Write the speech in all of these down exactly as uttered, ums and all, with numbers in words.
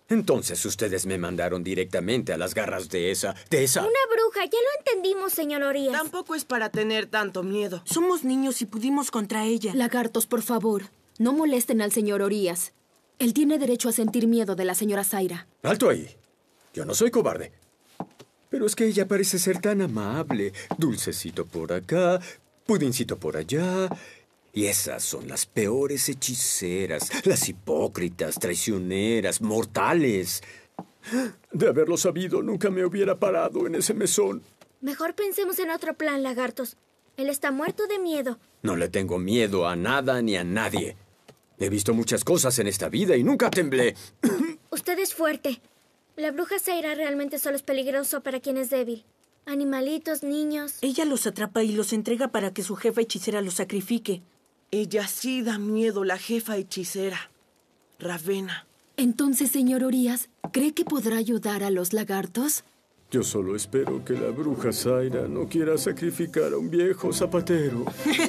Entonces ustedes me mandaron directamente a las garras de esa... de esa... Una bruja, ya lo entendimos, señor Orías. Tampoco es para tener tanto miedo. Somos niños y pudimos contra ella. Lagartos, por favor, no molesten al señor Orías. Él tiene derecho a sentir miedo de la señora Zaira. ¡Alto ahí! Yo no soy cobarde. Pero es que ella parece ser tan amable. Dulcecito por acá, pudincito por allá... Y esas son las peores hechiceras, las hipócritas, traicioneras, mortales. De haberlo sabido, nunca me hubiera parado en ese mesón. Mejor pensemos en otro plan, lagartos. Él está muerto de miedo. No le tengo miedo a nada ni a nadie. He visto muchas cosas en esta vida y nunca temblé. Usted es fuerte. La bruja Zaira realmente solo es peligroso para quien es débil. Animalitos, niños... Ella los atrapa y los entrega para que su jefa hechicera los sacrifique. Ella sí da miedo, la jefa hechicera. Ravenna. Entonces, señor Orías, ¿cree que podrá ayudar a los lagartos? Yo solo espero que la bruja Zaira no quiera sacrificar a un viejo zapatero.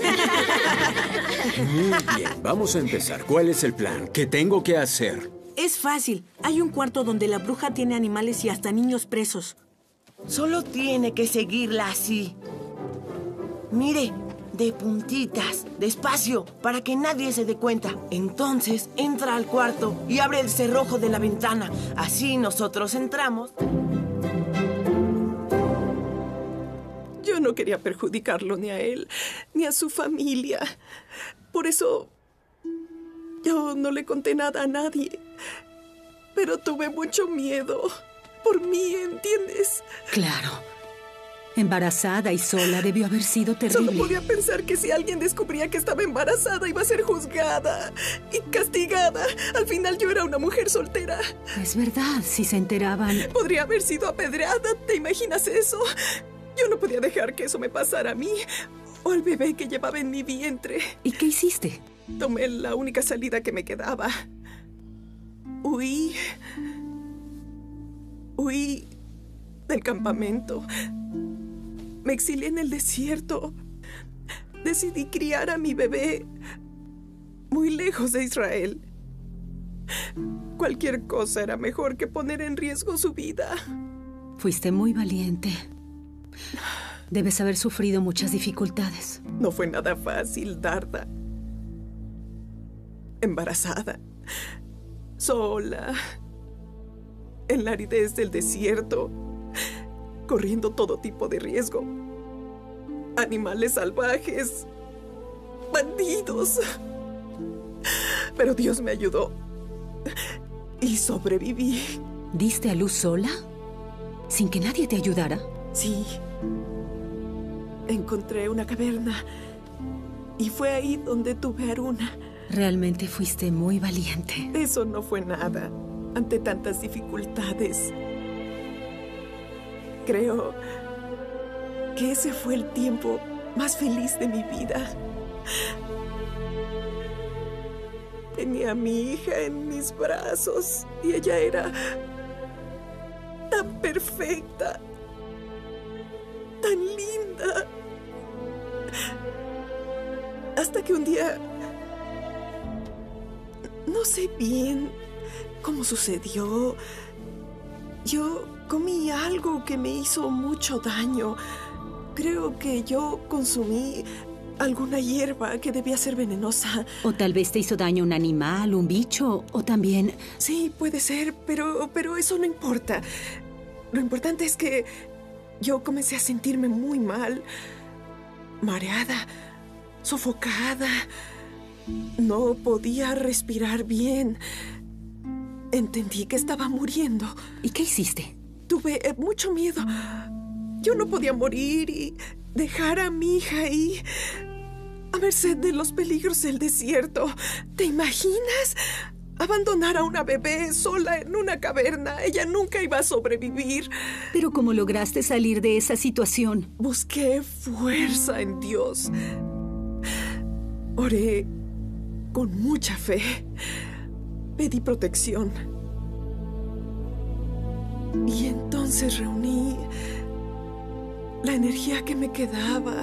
Muy bien, vamos a empezar. ¿Cuál es el plan? ¿Qué tengo que hacer? Es fácil. Hay un cuarto donde la bruja tiene animales y hasta niños presos. Solo tiene que seguirla así. Mire, de puntitas, despacio, para que nadie se dé cuenta. Entonces entra al cuarto y abre el cerrojo de la ventana. Así nosotros entramos. Yo no quería perjudicarlo ni a él, ni a su familia. Por eso yo no le conté nada a nadie. Pero tuve mucho miedo. Por mí, ¿entiendes? Claro. Embarazada y sola debió haber sido terrible. Solo podía pensar que si alguien descubría que estaba embarazada iba a ser juzgada y castigada. Al final yo era una mujer soltera. Es verdad, si se enteraban... Podría haber sido apedreada, ¿te imaginas eso? Yo no podía dejar que eso me pasara a mí o al bebé que llevaba en mi vientre. ¿Y qué hiciste? Tomé la única salida que me quedaba. Huí. Huí del campamento. Me exilié en el desierto. Decidí criar a mi bebé muy lejos de Israel. Cualquier cosa era mejor que poner en riesgo su vida. Fuiste muy valiente. Debes haber sufrido muchas dificultades. No fue nada fácil, Darda. Embarazada, sola, en la aridez del desierto, corriendo todo tipo de riesgo. Animales salvajes, bandidos. Pero Dios me ayudó y sobreviví. ¿Diste a luz sola? ¿Sin que nadie te ayudara? Sí. Encontré una caverna y fue ahí donde tuve a Aruna. Realmente fuiste muy valiente. Eso no fue nada ante tantas dificultades. Creo que ese fue el tiempo más feliz de mi vida. Tenía a mi hija en mis brazos y ella era tan perfecta, tan linda. Hasta que un día, no sé bien cómo sucedió, yo comí algo que me hizo mucho daño. Creo que yo consumí alguna hierba que debía ser venenosa. O tal vez te hizo daño un animal, un bicho, o también... Sí, puede ser, pero, pero eso no importa. Lo importante es que yo comencé a sentirme muy mal, mareada, sofocada. No podía respirar bien. Entendí que estaba muriendo. ¿Y qué hiciste? Tuve eh, mucho miedo. Yo no podía morir y dejar a mi hija ahí, a merced de los peligros del desierto. ¿Te imaginas? Abandonar a una bebé sola en una caverna. Ella nunca iba a sobrevivir. ¿Pero cómo lograste salir de esa situación? Busqué fuerza en Dios. Oré con mucha fe. Pedí protección. Y entonces reuní la energía que me quedaba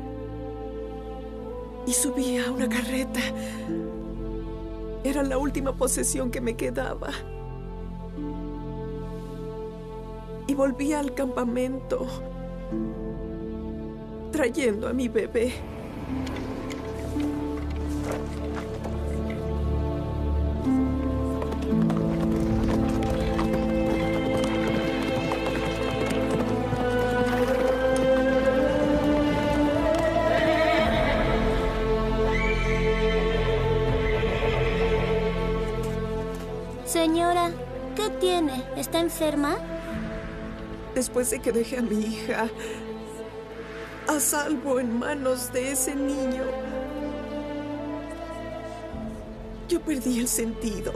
y subí a una carreta. Era la última posesión que me quedaba. Y volví al campamento, trayendo a mi bebé. Señora, ¿qué tiene? ¿Está enferma? Después de que dejé a mi hija a salvo en manos de ese niño, yo perdí el sentido.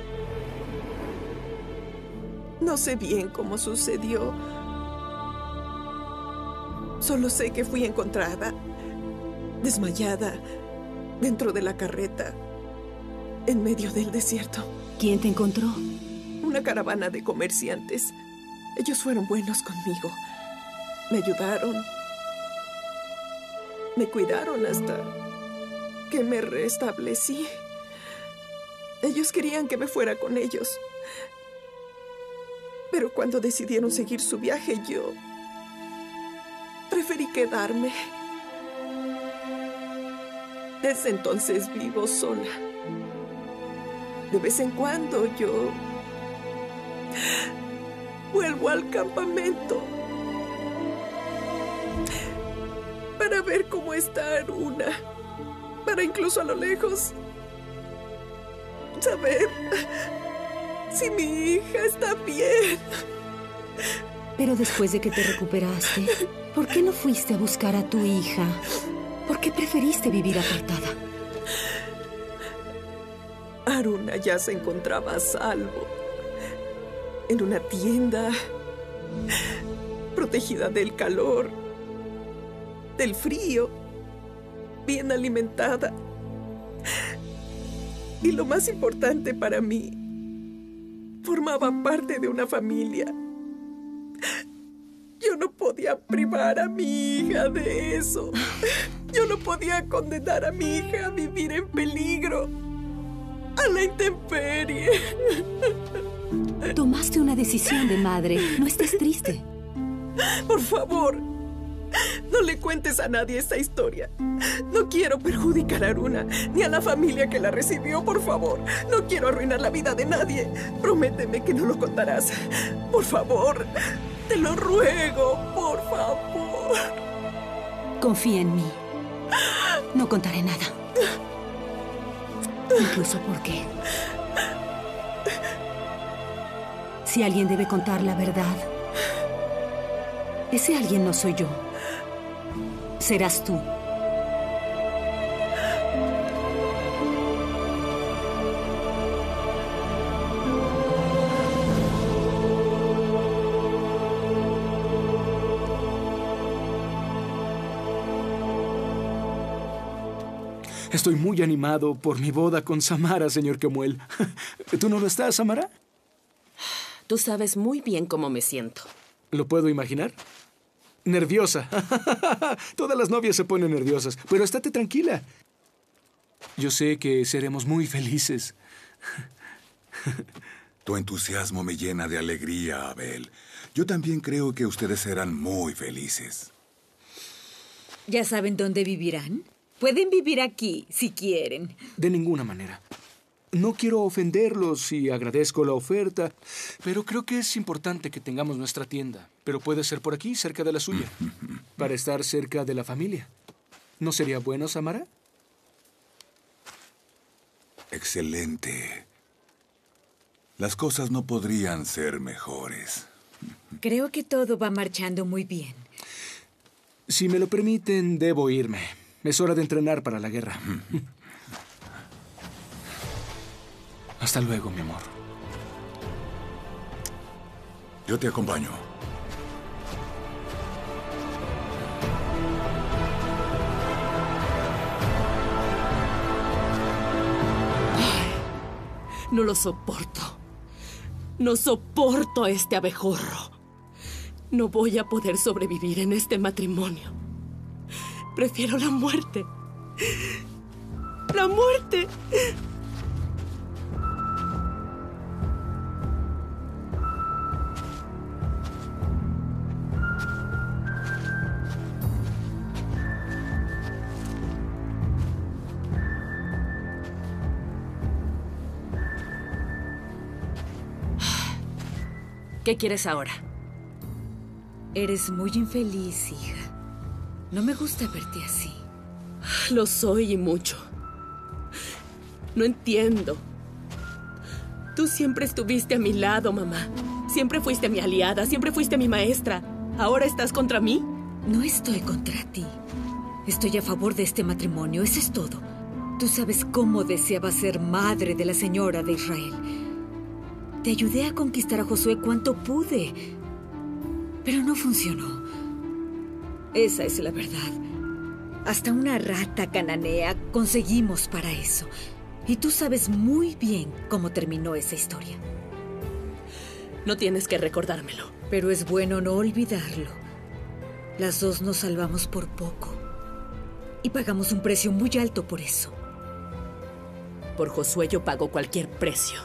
No sé bien cómo sucedió. Solo sé que fui encontrada, desmayada, dentro de la carreta, en medio del desierto. ¿Quién te encontró? Una caravana de comerciantes. Ellos fueron buenos conmigo. Me ayudaron. Me cuidaron hasta que me restablecí. Ellos querían que me fuera con ellos. Pero cuando decidieron seguir su viaje, yo preferí quedarme. Desde entonces vivo sola. De vez en cuando yo vuelvo al campamento para ver cómo está Aruna, para incluso a lo lejos saber si mi hija está bien. Pero después de que te recuperaste, ¿por qué no fuiste a buscar a tu hija? ¿Por qué preferiste vivir apartada? Aruna ya se encontraba a salvo en una tienda, protegida del calor, del frío, bien alimentada. Y lo más importante para mí, formaba parte de una familia. Yo no podía privar a mi hija de eso. Yo no podía condenar a mi hija a vivir en peligro, a la intemperie. Tomaste una decisión de madre. No estés triste. Por favor, no le cuentes a nadie esta historia. No quiero perjudicar a Aruna, ni a la familia que la recibió, por favor. No quiero arruinar la vida de nadie. Prométeme que no lo contarás. Por favor, te lo ruego, por favor. Confía en mí. No contaré nada. Incluso porque si alguien debe contar la verdad, ese alguien no soy yo. Serás tú. Estoy muy animado por mi boda con Samara, señor Kemuel. ¿Tú no lo estás, Samara? Tú sabes muy bien cómo me siento. ¿Lo puedo imaginar? Nerviosa. Todas las novias se ponen nerviosas, pero estate tranquila. Yo sé que seremos muy felices. Tu entusiasmo me llena de alegría, Abel. Yo también creo que ustedes serán muy felices. ¿Ya saben dónde vivirán? Pueden vivir aquí, si quieren. De ninguna manera. No quiero ofenderlos y agradezco la oferta, pero creo que es importante que tengamos nuestra tienda. Pero puede ser por aquí, cerca de la suya, para estar cerca de la familia. ¿No sería bueno, Samara? Excelente. Las cosas no podrían ser mejores. Creo que todo va marchando muy bien. Si me lo permiten, debo irme. Es hora de entrenar para la guerra. Hasta luego, mi amor. Yo te acompaño. Ay, no lo soporto. No soporto a este abejorro. No voy a poder sobrevivir en este matrimonio. Prefiero la muerte. ¡La muerte! ¿Qué quieres ahora? Eres muy infeliz, hija. No me gusta verte así. Lo soy y mucho. No entiendo. Tú siempre estuviste a mi lado, mamá. Siempre fuiste mi aliada, siempre fuiste mi maestra. ¿Ahora estás contra mí? No estoy contra ti. Estoy a favor de este matrimonio, eso es todo. Tú sabes cómo deseaba ser madre de la señora de Israel. Te ayudé a conquistar a Josué cuanto pude, pero no funcionó. Esa es la verdad. Hasta una rata cananea conseguimos para eso. Y tú sabes muy bien cómo terminó esa historia. No tienes que recordármelo. Pero es bueno no olvidarlo. Las dos nos salvamos por poco. Y pagamos un precio muy alto por eso. Por Josué yo pago cualquier precio.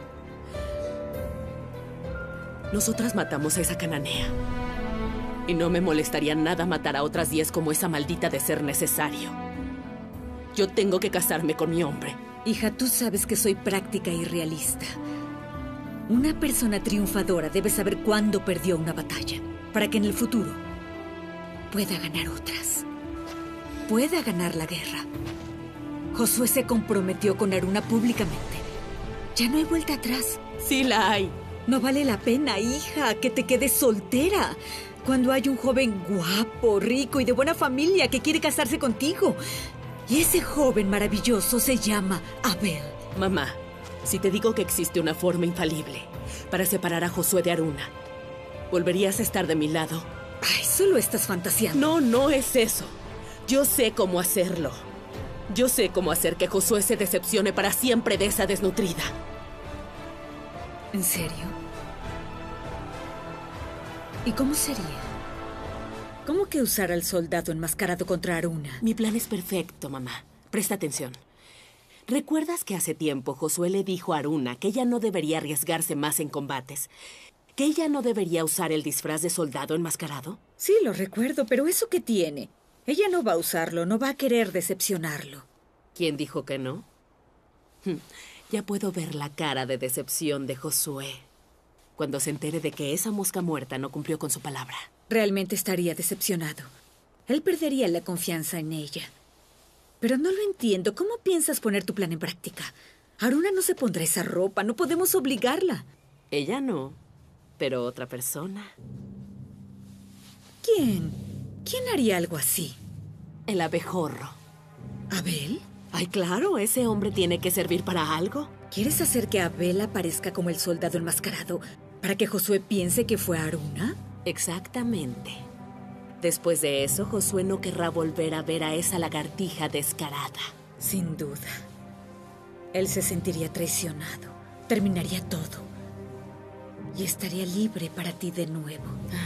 Nosotras matamos a esa cananea. Y no me molestaría nada matar a otras diez como esa maldita de ser necesario. Yo tengo que casarme con mi hombre. Hija, tú sabes que soy práctica y realista. Una persona triunfadora debe saber cuándo perdió una batalla, para que en el futuro pueda ganar otras. Pueda ganar la guerra. Josué se comprometió con Haruna públicamente. Ya no hay vuelta atrás. Sí la hay. No vale la pena, hija, que te quedes soltera cuando hay un joven guapo, rico y de buena familia que quiere casarse contigo. Y ese joven maravilloso se llama Abel. Mamá, si te digo que existe una forma infalible para separar a Josué de Haruna, ¿volverías a estar de mi lado? Ay, solo estás fantaseando. No, no es eso. Yo sé cómo hacerlo. Yo sé cómo hacer que Josué se decepcione para siempre de esa desnutrida. ¿En serio? ¿Y cómo sería? ¿Cómo que usar al soldado enmascarado contra Haruna? Mi plan es perfecto, mamá. Presta atención. ¿Recuerdas que hace tiempo Josué le dijo a Haruna que ella no debería arriesgarse más en combates? ¿Que ella no debería usar el disfraz de soldado enmascarado? Sí, lo recuerdo, pero ¿eso qué tiene? Ella no va a usarlo, no va a querer decepcionarlo. ¿Quién dijo que no? Ya puedo ver la cara de decepción de Josué cuando se entere de que esa mosca muerta no cumplió con su palabra. Realmente estaría decepcionado. Él perdería la confianza en ella. Pero no lo entiendo. ¿Cómo piensas poner tu plan en práctica? Haruna no se pondrá esa ropa. No podemos obligarla. Ella no, pero otra persona. ¿Quién? ¿Quién haría algo así? El abejorro. ¿Abel? Ay, claro, ese hombre tiene que servir para algo. ¿Quieres hacer que Abel aparezca como el soldado enmascarado para que Josué piense que fue Haruna? Exactamente. Después de eso, Josué no querrá volver a ver a esa lagartija descarada. Sin duda. Él se sentiría traicionado. Terminaría todo. Y estaría libre para ti de nuevo.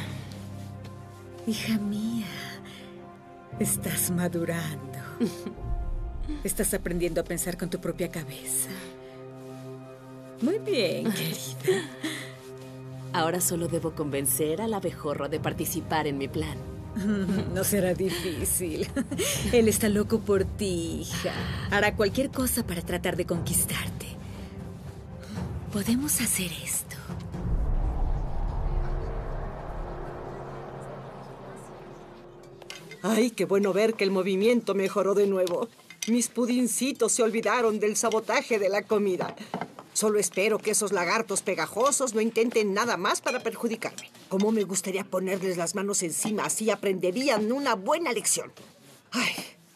Hija mía, estás madurando. Estás aprendiendo a pensar con tu propia cabeza. Muy bien, querida. Ahora solo debo convencer al abejorro de participar en mi plan. No será difícil. Él está loco por ti, hija. Hará cualquier cosa para tratar de conquistarte. Podemos hacer esto. Ay, qué bueno ver que el movimiento mejoró de nuevo. Mis pudincitos se olvidaron del sabotaje de la comida. Solo espero que esos lagartos pegajosos no intenten nada más para perjudicarme. Cómo me gustaría ponerles las manos encima, así aprenderían una buena lección. Ay.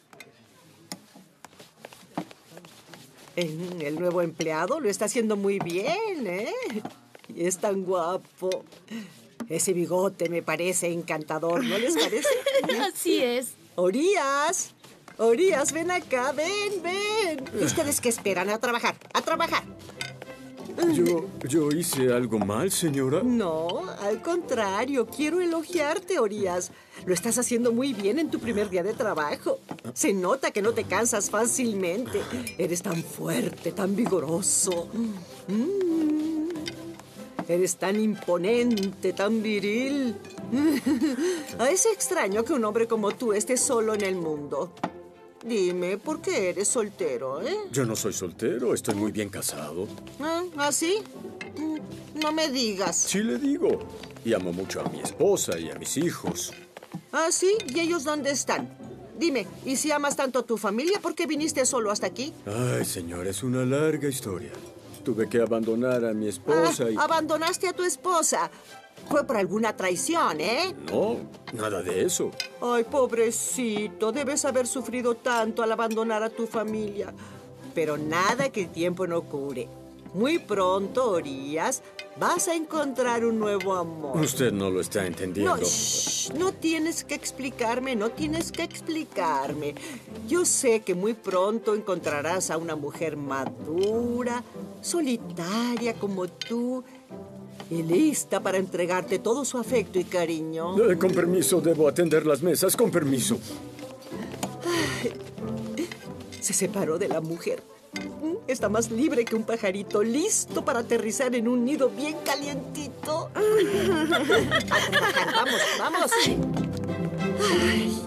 El, el nuevo empleado lo está haciendo muy bien, ¿eh? Y es tan guapo. Ese bigote me parece encantador, ¿no les parece? Así es. Orías, Orías, ven acá, ven, ven. ¿Ustedes qué esperan? A trabajar, a trabajar. ¿Yo, yo hice algo mal, señora? No, al contrario, quiero elogiarte, Orías. Lo estás haciendo muy bien en tu primer día de trabajo. Se nota que no te cansas fácilmente. Eres tan fuerte, tan vigoroso. Mm. Eres tan imponente, tan viril. Es extraño que un hombre como tú esté solo en el mundo. Dime, ¿por qué eres soltero, eh? Yo no soy soltero, estoy muy bien casado. ¿Ah, ¿ah, sí? No me digas. Sí le digo. Y amo mucho a mi esposa y a mis hijos. ¿Ah, sí? ¿Y ellos dónde están? Dime, ¿y si amas tanto a tu familia, por qué viniste solo hasta aquí? Ay, señor, es una larga historia. Tuve que abandonar a mi esposa ah, y... Abandonaste a tu esposa. Fue por alguna traición, ¿eh? No, nada de eso. Ay, pobrecito, debes haber sufrido tanto al abandonar a tu familia. Pero nada que el tiempo no cure. Muy pronto, Orías, vas a encontrar un nuevo amor. Usted no lo está entendiendo. No, shh, no tienes que explicarme, no tienes que explicarme. Yo sé que muy pronto encontrarás a una mujer madura, solitaria como tú, y lista para entregarte todo su afecto y cariño. Eh, con permiso, debo atender las mesas, con permiso. Ay, se separó de la mujer. Está más libre que un pajarito, listo para aterrizar en un nido bien calientito. A trabajar, vamos, vamos. Ay.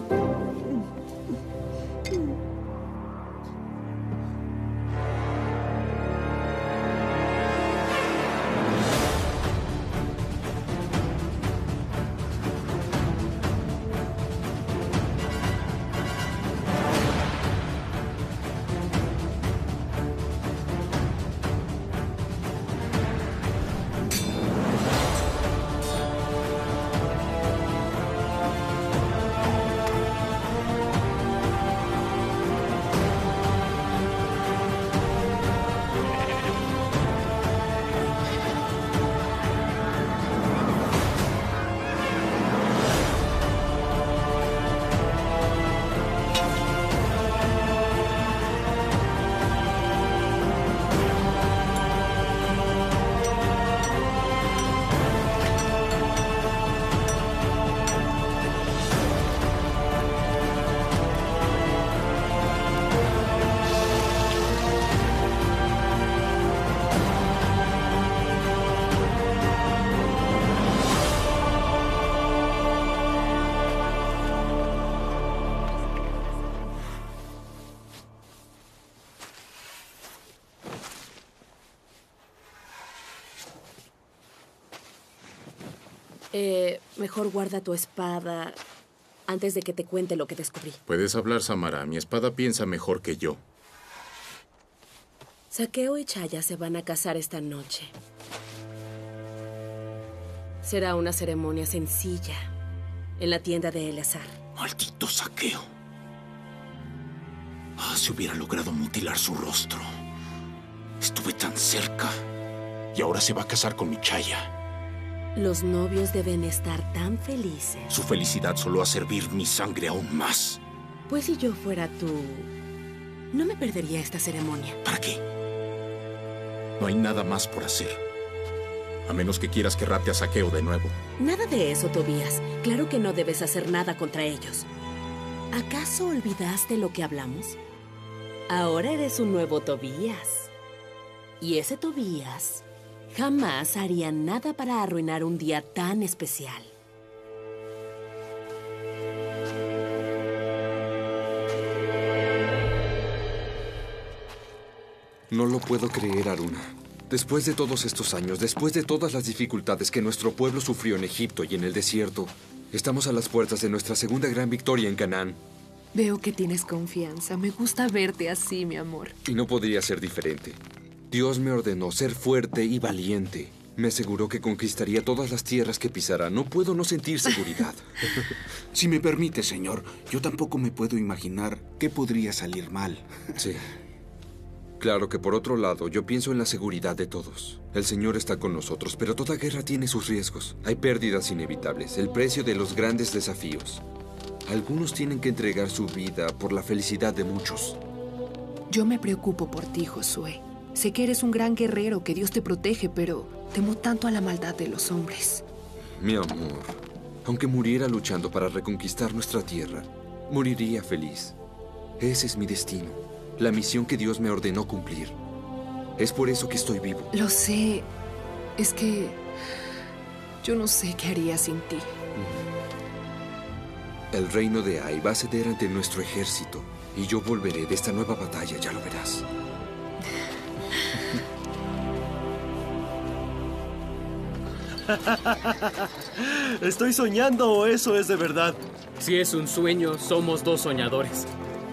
Eh, mejor guarda tu espada antes de que te cuente lo que descubrí. Puedes hablar, Samara. Mi espada piensa mejor que yo. Saqueo y Chaya se van a casar esta noche. Será una ceremonia sencilla en la tienda de Eleazar. Maldito Saqueo. Ah, si hubiera logrado mutilar su rostro. Estuve tan cerca. Y ahora se va a casar con mi Chaya. Los novios deben estar tan felices. Su felicidad solo hace hervir mi sangre aún más. Pues si yo fuera tú, no me perdería esta ceremonia. ¿Para qué? No hay nada más por hacer. A menos que quieras que rapte a Saqueo de nuevo. Nada de eso, Tobías. Claro que no debes hacer nada contra ellos. ¿Acaso olvidaste lo que hablamos? Ahora eres un nuevo Tobías. Y ese Tobías jamás haría nada para arruinar un día tan especial. No lo puedo creer, Aruna. Después de todos estos años, después de todas las dificultades que nuestro pueblo sufrió en Egipto y en el desierto, estamos a las puertas de nuestra segunda gran victoria en Canaán. Veo que tienes confianza. Me gusta verte así, mi amor. Y no podría ser diferente. Dios me ordenó ser fuerte y valiente. Me aseguró que conquistaría todas las tierras que pisara. No puedo no sentir seguridad. Si me permite, señor, yo tampoco me puedo imaginar qué podría salir mal. Sí. Claro que por otro lado, yo pienso en la seguridad de todos. El Señor está con nosotros, pero toda guerra tiene sus riesgos. Hay pérdidas inevitables, el precio de los grandes desafíos. Algunos tienen que entregar su vida por la felicidad de muchos. Yo me preocupo por ti, Josué. Sé que eres un gran guerrero, que Dios te protege, pero temo tanto a la maldad de los hombres. Mi amor, aunque muriera luchando para reconquistar nuestra tierra, moriría feliz. Ese es mi destino, la misión que Dios me ordenó cumplir. Es por eso que estoy vivo. Lo sé. Es que yo no sé qué haría sin ti. El reino de Ai va a ceder ante nuestro ejército y yo volveré de esta nueva batalla, ya lo verás. ¿Estoy soñando o eso es de verdad? Si es un sueño, somos dos soñadores.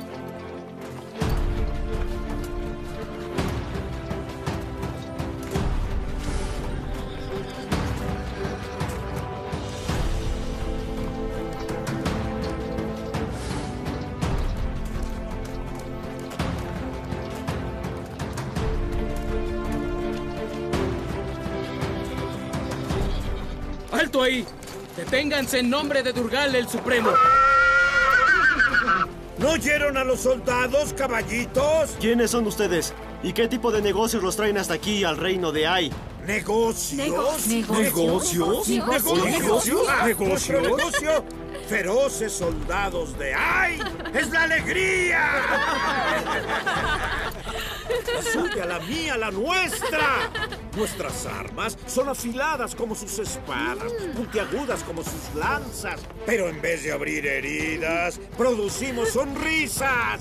¡Alto ahí! ¡Deténganse en nombre de Durgal el Supremo! ¿No oyeron a los soldados, caballitos? ¿Quiénes son ustedes? ¿Y qué tipo de negocios los traen hasta aquí, al reino de Ai? ¿Negocios? ¿Negocios? ¿Negocios? ¿Negocios? ¿Negocios? Ah, ¿Negocios? ¿Nuestro negocio? Feroces soldados de Ai. ¡Es la alegría! La suya, la mía, la nuestra. Nuestras armas son afiladas como sus espadas, puntiagudas como sus lanzas. Pero en vez de abrir heridas, producimos sonrisas.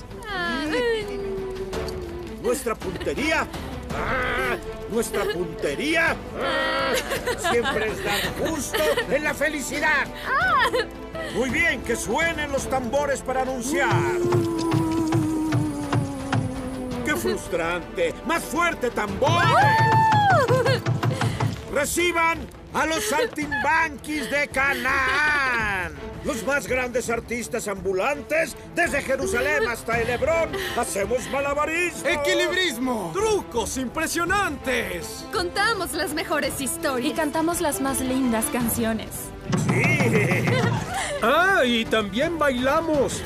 Nuestra puntería... ¡Ah! Nuestra puntería ¡ah! Siempre es dar justo en la felicidad. Muy bien, que suenen los tambores para anunciar. ¡Qué frustrante! ¡Más fuerte, tambores! ¡Reciban a los saltimbanquis de Canaán! Los más grandes artistas ambulantes, desde Jerusalén hasta el Hebrón, hacemos malabarismo. ¡Equilibrismo! ¡Trucos impresionantes! Contamos las mejores historias. Y cantamos las más lindas canciones. ¡Sí! ¡Ah, y también bailamos!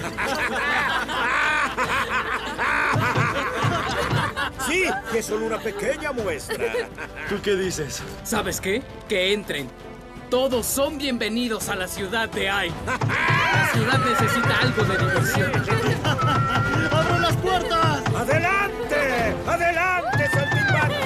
Sí, que es solo una pequeña muestra. ¿Tú qué dices? ¿Sabes qué? Que entren. Todos son bienvenidos a la ciudad de Ai. La ciudad necesita algo de diversión. ¡Abre las puertas! ¡Adelante! ¡Adelante, saltimbanquis!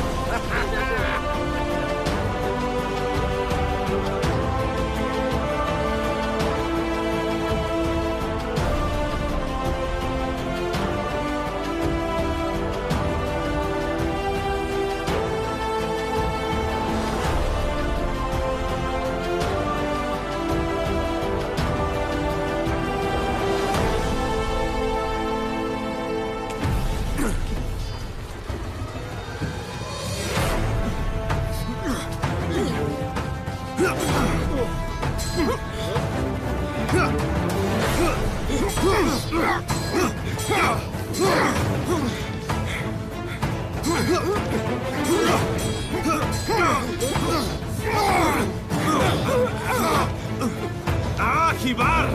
¡Ah, Jibar!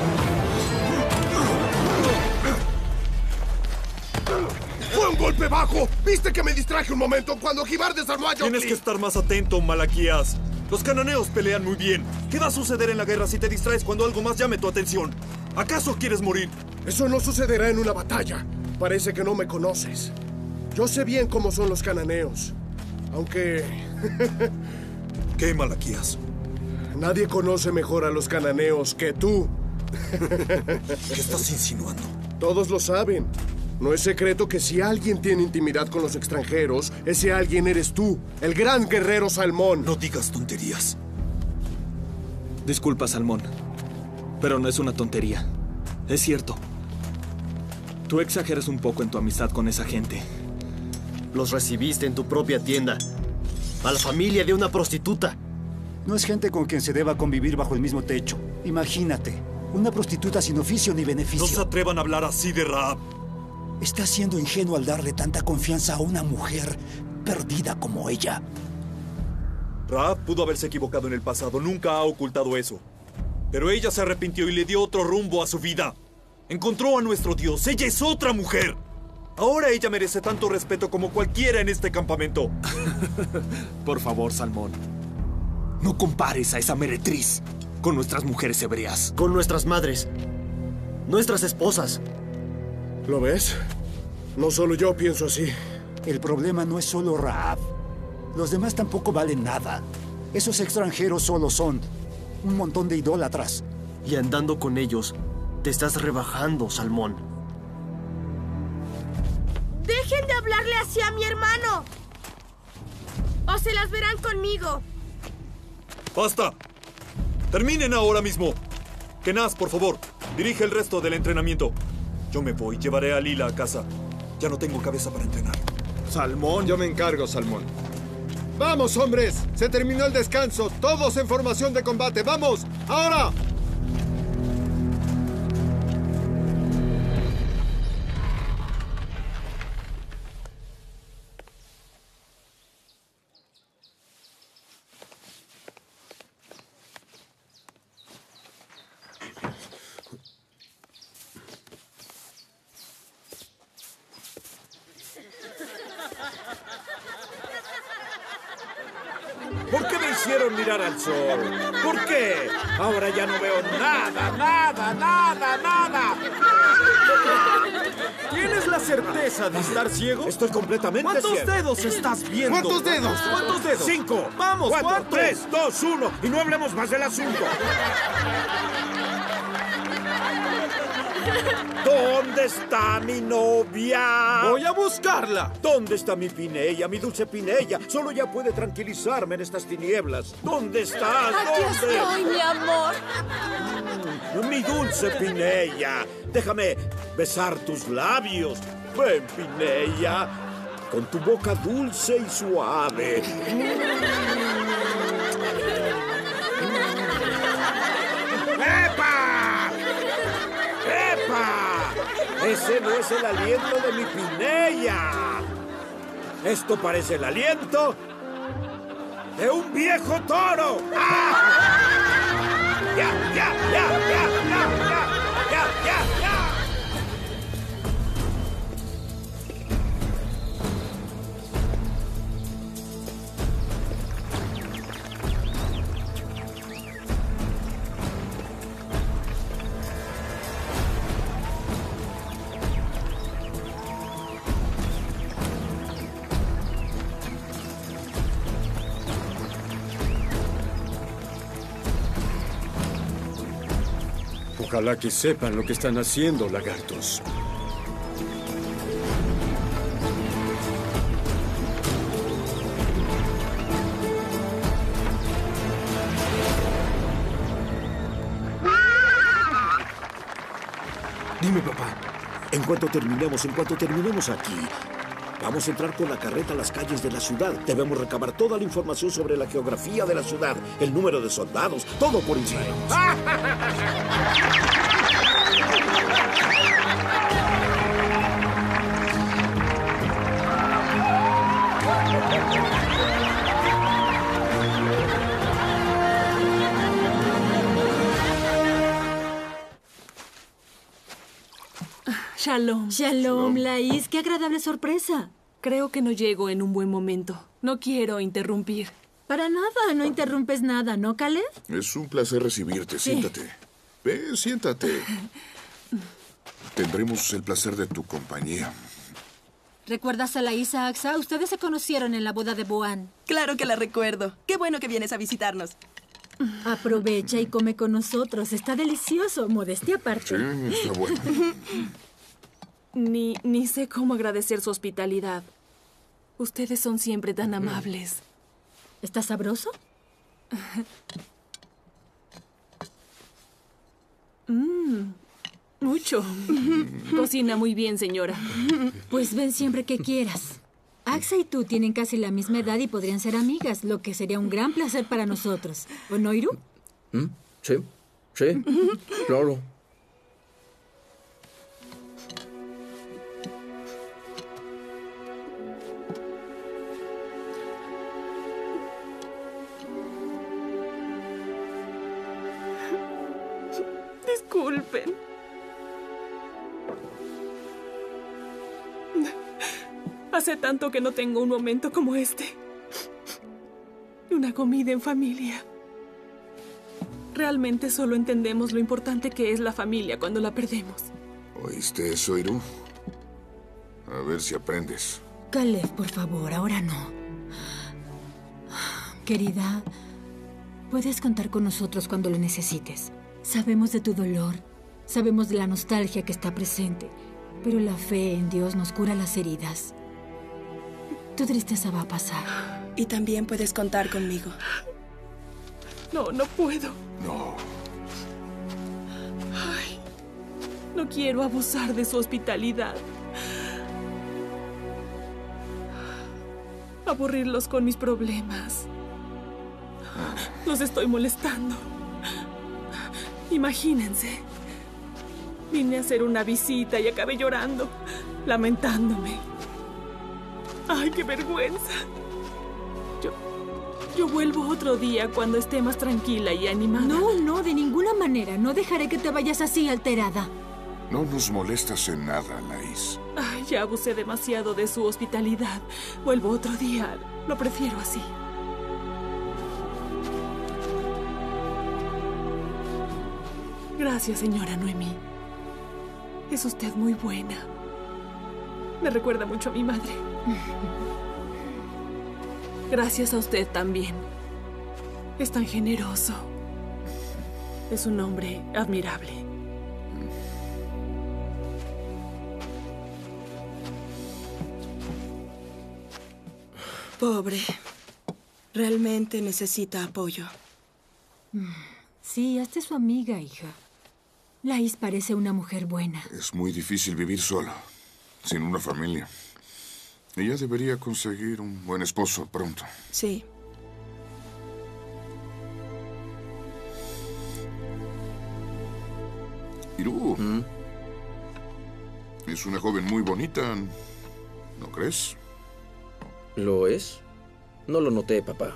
¡Fue un golpe bajo! ¿Viste que me distraje un momento cuando Jibar desarmó a Jokli? Tienes que estar más atento, Malaquías. Los cananeos pelean muy bien. ¿Qué va a suceder en la guerra si te distraes cuando algo más llame tu atención? ¿Acaso quieres morir? Eso no sucederá en una batalla. Parece que no me conoces. Yo sé bien cómo son los cananeos. Aunque... ¿Qué, Malaquías? Nadie conoce mejor a los cananeos que tú. ¿Qué estás insinuando? Todos lo saben. No es secreto que si alguien tiene intimidad con los extranjeros, ese alguien eres tú, el gran guerrero Salmón. No digas tonterías. Disculpa, Salmón, pero no es una tontería. Es cierto. Tú exageras un poco en tu amistad con esa gente. Los recibiste en tu propia tienda. A la familia de una prostituta. No es gente con quien se deba convivir bajo el mismo techo. Imagínate, una prostituta sin oficio ni beneficio. No se atrevan a hablar así de Rahab. Estás siendo ingenuo al darle tanta confianza a una mujer perdida como ella. Rahab pudo haberse equivocado en el pasado, nunca ha ocultado eso. Pero ella se arrepintió y le dio otro rumbo a su vida. Encontró a nuestro Dios, ella es otra mujer. Ahora ella merece tanto respeto como cualquiera en este campamento. Por favor, Salmón, no compares a esa meretriz con nuestras mujeres hebreas. Con nuestras madres. Nuestras esposas. ¿Lo ves? No solo yo pienso así. El problema no es solo Rahab. Los demás tampoco valen nada. Esos extranjeros solo son un montón de idólatras. Y andando con ellos, te estás rebajando, Salmón. ¡Dejen de hablarle así a mi hermano! ¡O se las verán conmigo! ¡Basta! ¡Terminen ahora mismo! Kenaz, por favor, dirige el resto del entrenamiento. Yo me voy, llevaré a Lila a casa. Ya no tengo cabeza para entrenar. Salmón. Yo me encargo, Salmón. ¡Vamos, hombres! Se terminó el descanso. Todos en formación de combate. ¡Vamos! ¡Ahora! ¿Por qué me hicieron mirar al sol? ¿Por qué? Ahora ya no veo nada, nada, nada, nada. ¿Tienes la certeza de estar ciego? Estoy completamente ¿Cuántos ciego. dedos estás viendo? ¿Cuántos dedos? ¿Cuántos dedos? Cinco. Vamos, Cuatro, ¿cuántos? tres, dos, uno. Y no hablemos más del asunto. ¿Dónde está mi novia? Voy a buscarla. ¿Dónde está mi Pinella, mi dulce Pinella? Solo ya puede tranquilizarme en estas tinieblas. ¿Dónde estás? Aquí ¿Dónde? estoy, mi amor. Mm, mi dulce Pinella, déjame besar tus labios. Ven, Pinella, con tu boca dulce y suave. ¡Epa! ¡Epa! Ese no es el aliento de mi Pinella. Esto parece el aliento de un viejo toro. ¡Ah! ¡Ya, ya, ya, ya, ya, ya, ya, ya, ya! Ojalá que sepan lo que están haciendo, lagartos. Dime, papá. En cuanto terminemos, en cuanto terminemos aquí, vamos a entrar con la carreta a las calles de la ciudad. Debemos recabar toda la información sobre la geografía de la ciudad, el número de soldados, todo por Israel. Shalom. Shalom, Laís. Qué agradable sorpresa. Creo que no llego en un buen momento. No quiero interrumpir. Para nada, no interrumpes nada, ¿no, Caleb? Es un placer recibirte. Sí. Siéntate. Ve, siéntate. Tendremos el placer de tu compañía. ¿Recuerdas a Laís Axa? Ustedes se conocieron en la boda de Boan. Claro que la recuerdo. Qué bueno que vienes a visitarnos. Aprovecha y come con nosotros. Está delicioso, modestia aparte. Sí, está bueno. Ni, ni sé cómo agradecer su hospitalidad. Ustedes son siempre tan amables. ¿Está sabroso? Mmm, mucho. Cocina muy bien, señora. Pues ven siempre que quieras. Axa y tú tienen casi la misma edad y podrían ser amigas, lo que sería un gran placer para nosotros. ¿O no, Iru? ¿Mm? Sí, sí, claro. Disculpen. Hace tanto que no tengo un momento como este. Una comida en familia. Realmente solo entendemos lo importante que es la familia cuando la perdemos. ¿Oíste eso, Iru? A ver si aprendes. Caleb, por favor, ahora no. Querida, puedes contar con nosotros cuando lo necesites. Sabemos de tu dolor, sabemos de la nostalgia que está presente, pero la fe en Dios nos cura las heridas. Tu tristeza va a pasar. Y también puedes contar conmigo. No, no puedo. No. Ay, no quiero abusar de su hospitalidad. Aburrirlos con mis problemas. Los estoy molestando. Imagínense. Vine a hacer una visita y acabé llorando, lamentándome. ¡Ay, qué vergüenza! Yo, yo vuelvo otro día cuando esté más tranquila y animada. No, no, de ninguna manera. No dejaré que te vayas así alterada. No nos molestas en nada, Laís. Ay, ya abusé demasiado de su hospitalidad. Vuelvo otro día. Lo prefiero así. Gracias, señora Noemí. Es usted muy buena. Me recuerda mucho a mi madre. Gracias a usted también. Es tan generoso. Es un hombre admirable. Pobre. Realmente necesita apoyo. Sí, hazte su amiga, hija. Laís parece una mujer buena. Es muy difícil vivir sola, sin una familia. Ella debería conseguir un buen esposo pronto. Sí. Irú. ¿Mm? Es una joven muy bonita, ¿no crees? ¿Lo es? No lo noté, papá.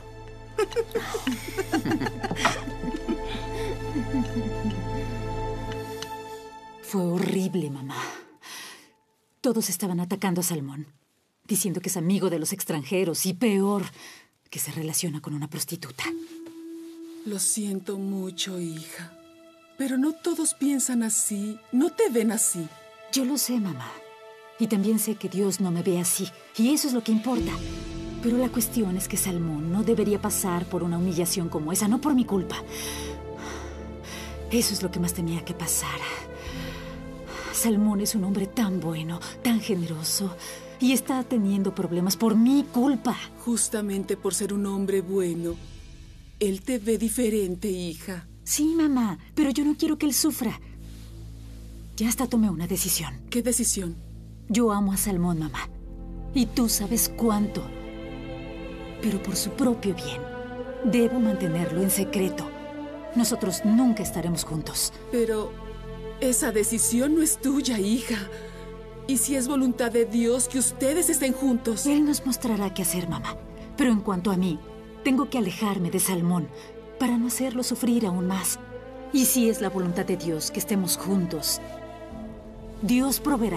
Fue horrible, mamá. Todos estaban atacando a Salmón, diciendo que es amigo de los extranjeros y peor, que se relaciona con una prostituta. Lo siento mucho, hija. Pero no todos piensan así. No te ven así. Yo lo sé, mamá. Y también sé que Dios no me ve así. Y eso es lo que importa. Pero la cuestión es que Salmón no debería pasar por una humillación como esa, no por mi culpa. Eso es lo que más tenía que pasar. Salmón es un hombre tan bueno, tan generoso, y está teniendo problemas por mi culpa. Justamente por ser un hombre bueno, él te ve diferente, hija. Sí, mamá, pero yo no quiero que él sufra. Ya hasta tomé una decisión. ¿Qué decisión? Yo amo a Salmón, mamá. Y tú sabes cuánto. Pero por su propio bien, debo mantenerlo en secreto. Nosotros nunca estaremos juntos. Pero esa decisión no es tuya, hija. ¿Y si es voluntad de Dios que ustedes estén juntos? Él nos mostrará qué hacer, mamá. Pero en cuanto a mí, tengo que alejarme de Salmón para no hacerlo sufrir aún más. Y si es la voluntad de Dios que estemos juntos, Dios proveerá.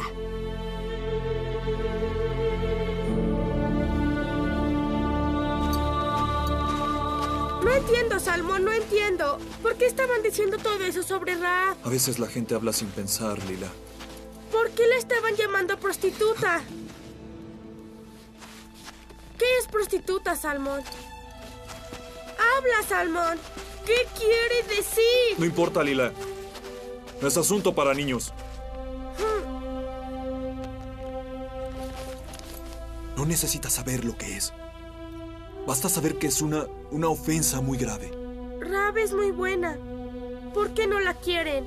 No entiendo, Salmón, no entiendo. ¿Por qué estaban diciendo todo eso sobre Raab? A veces la gente habla sin pensar, Lila. ¿Por qué la estaban llamando prostituta? ¿Qué es prostituta, Salmón? Habla, Salmón. ¿Qué quiere decir? No importa, Lila. No es asunto para niños. No necesitas saber lo que es. Basta saber que es una, una ofensa muy grave. Raab es muy buena. ¿Por qué no la quieren?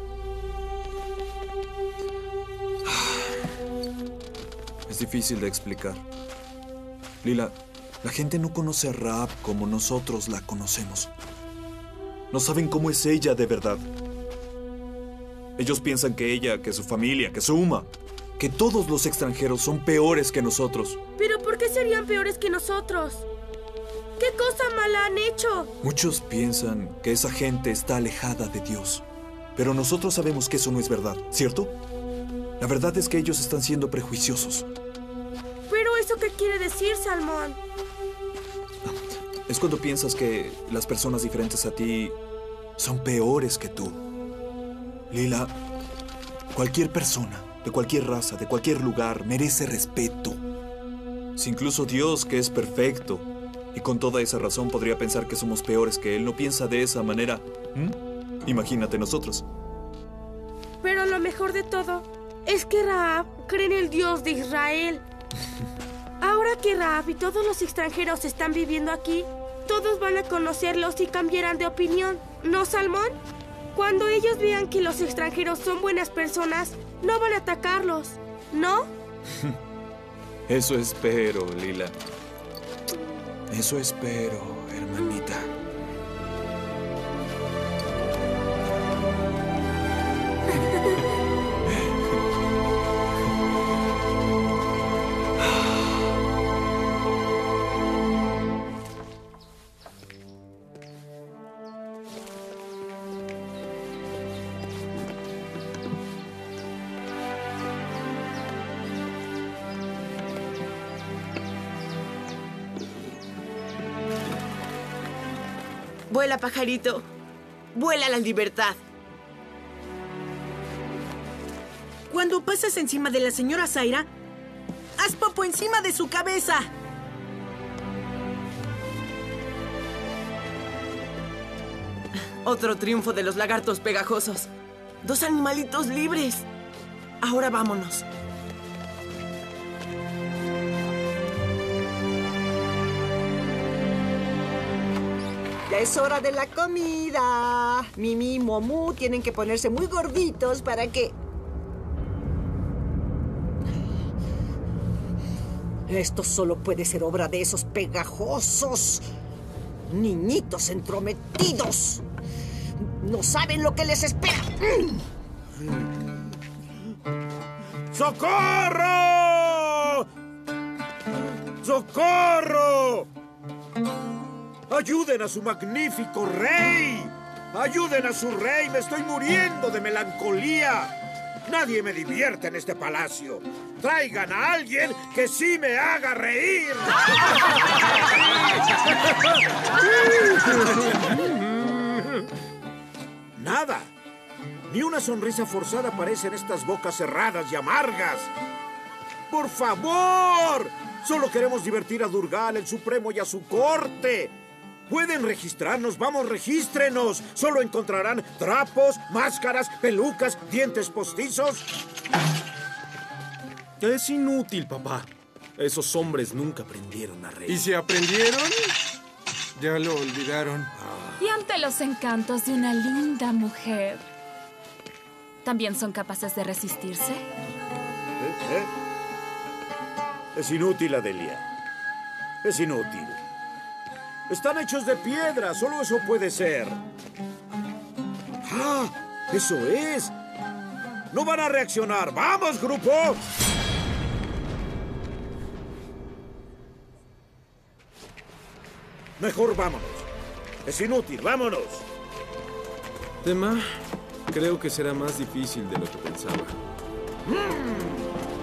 Es difícil de explicar. Lila, la gente no conoce a Raab como nosotros la conocemos. No saben cómo es ella de verdad. Ellos piensan que ella, que su familia, que su Uma, que todos los extranjeros son peores que nosotros. ¿Pero por qué serían peores que nosotros? ¿Qué cosa mala han hecho? Muchos piensan que esa gente está alejada de Dios. Pero nosotros sabemos que eso no es verdad, ¿cierto? La verdad es que ellos están siendo prejuiciosos. ¿Pero eso qué quiere decir, Salmón? Es cuando piensas que las personas diferentes a ti son peores que tú. Lila, cualquier persona, de cualquier raza, de cualquier lugar, merece respeto. Si incluso Dios, que es perfecto, y con toda esa razón podría pensar que somos peores que Él, no piensa de esa manera. ¿Mm? Imagínate nosotros. Pero lo mejor de todo es que Raab cree en el Dios de Israel. Ahora que Raab y todos los extranjeros están viviendo aquí, todos van a conocerlos y cambiarán de opinión, ¿no, Salmón? Cuando ellos vean que los extranjeros son buenas personas, no van a atacarlos, ¿no? Eso espero, Lila. Eso espero, hermanita. Vuela, pajarito. Vuela a la libertad. Cuando pases encima de la señora Zaira, haz popo encima de su cabeza. Otro triunfo de los lagartos pegajosos. Dos animalitos libres. Ahora vámonos. Ya es hora de la comida. Mimi y Momu tienen que ponerse muy gorditos para que... Esto solo puede ser obra de esos pegajosos niñitos entrometidos. No saben lo que les espera. ¡Socorro! ¡Socorro! ¡Ayuden a su magnífico rey! ¡Ayuden a su rey! ¡Me estoy muriendo de melancolía! Nadie me divierte en este palacio. ¡Traigan a alguien que sí me haga reír! Nada. Ni una sonrisa forzada aparece en estas bocas cerradas y amargas. ¡Por favor! Solo queremos divertir a Durgal, el Supremo, y a su corte. Pueden registrarnos, vamos, regístrenos. Solo encontrarán trapos, máscaras, pelucas, dientes postizos. Es inútil, papá. Esos hombres nunca aprendieron a reír. ¿Y si aprendieron? Ya lo olvidaron. Y ante los encantos de una linda mujer, ¿también son capaces de resistirse? ¿Eh? ¿Eh? Es inútil, Adelia. Es inútil. Están hechos de piedra, solo eso puede ser. ¡Ah! ¡Eso es! ¡No van a reaccionar! ¡Vamos, grupo! Mejor vámonos. Es inútil, vámonos. Tema, creo que será más difícil de lo que pensaba. Mm.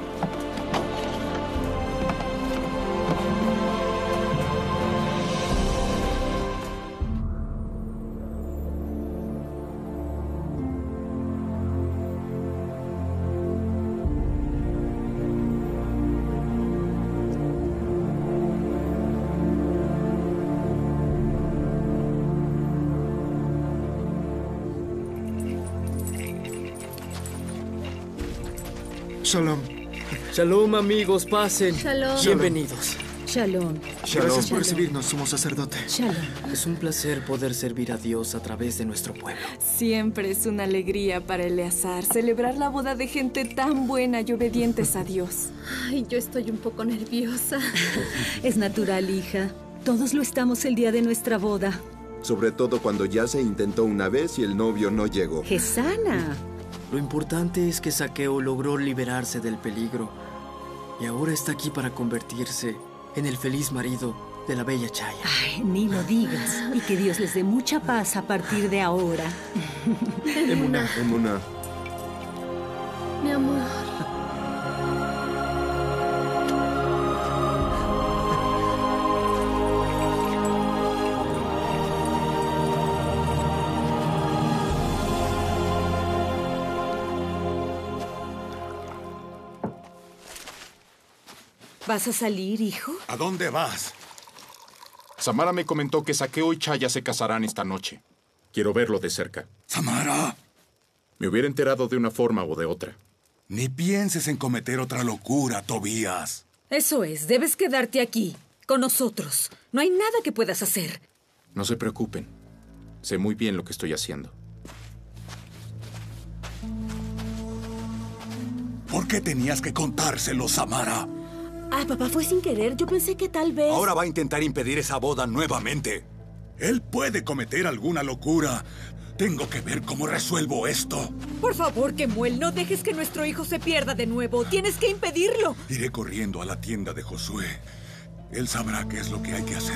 Shalom. Shalom, amigos, pasen. Shalom. Bienvenidos. Shalom. Gracias por recibirnos, sumo sacerdote. Shalom. Es un placer poder servir a Dios a través de nuestro pueblo. Siempre es una alegría para Eleazar celebrar la boda de gente tan buena y obedientes a Dios. Ay, yo estoy un poco nerviosa. Es natural, hija. Todos lo estamos el día de nuestra boda. Sobre todo cuando ya se intentó una vez y el novio no llegó. ¡Gesana! Lo importante es que Saqueo logró liberarse del peligro y ahora está aquí para convertirse en el feliz marido de la bella Chaya. Ay, ni lo digas. Y que Dios les dé mucha paz a partir de ahora. Emuná. Emuná. Mi amor. ¿Vas a salir, hijo? ¿A dónde vas? Samara me comentó que Saqueo y Chaya se casarán esta noche. Quiero verlo de cerca. ¿Samara? Me hubiera enterado de una forma o de otra. Ni pienses en cometer otra locura, Tobías. Eso es, debes quedarte aquí, con nosotros. No hay nada que puedas hacer. No se preocupen. Sé muy bien lo que estoy haciendo. ¿Por qué tenías que contárselo, Samara? Ah, papá, fue sin querer. Yo pensé que tal vez... Ahora va a intentar impedir esa boda nuevamente. Él puede cometer alguna locura. Tengo que ver cómo resuelvo esto. Por favor, Kemuel, no dejes que nuestro hijo se pierda de nuevo. Tienes que impedirlo. Iré corriendo a la tienda de Josué. Él sabrá qué es lo que hay que hacer.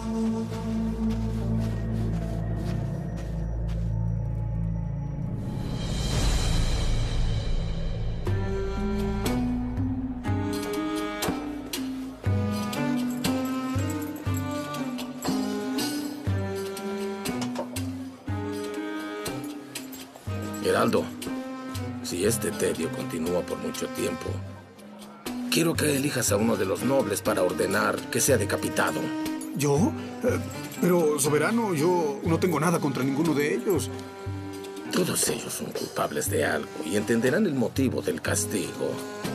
Heraldo, si este tedio continúa por mucho tiempo, quiero que elijas a uno de los nobles para ordenar que sea decapitado. ¿Yo? Eh, pero, soberano, yo no tengo nada contra ninguno de ellos. Todos ellos son culpables de algo y entenderán el motivo del castigo.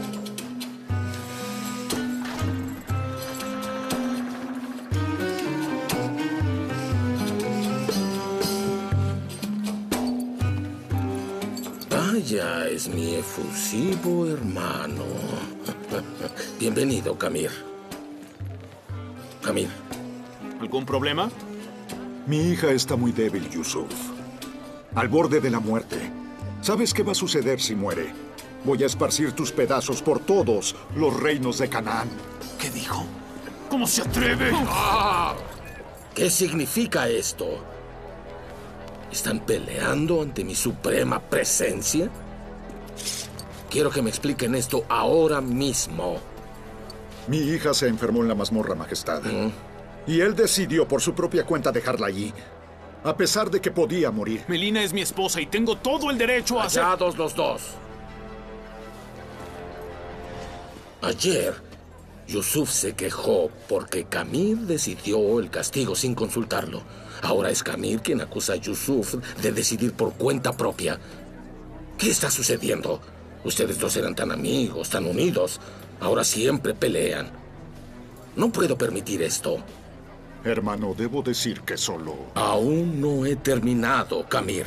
Vaya, es mi efusivo hermano. Bienvenido, Camir. Camir. ¿Algún problema? Mi hija está muy débil, Yusuf. Al borde de la muerte. ¿Sabes qué va a suceder si muere? Voy a esparcir tus pedazos por todos los reinos de Canaán. ¿Qué dijo? ¿Cómo se atreve? ¡Ah! ¿Qué significa esto? ¿Están peleando ante mi suprema presencia? Quiero que me expliquen esto ahora mismo. Mi hija se enfermó en la mazmorra, Majestad. ¿Mm? Y él decidió por su propia cuenta dejarla allí, a pesar de que podía morir. Melina es mi esposa y tengo todo el derecho a hacer... Callados los dos. Ayer, Yusuf se quejó porque Camir decidió el castigo sin consultarlo. Ahora es Camir quien acusa a Yusuf de decidir por cuenta propia. ¿Qué está sucediendo? Ustedes dos eran tan amigos, tan unidos. Ahora siempre pelean. No puedo permitir esto. Hermano, debo decir que solo... Aún no he terminado, Camir.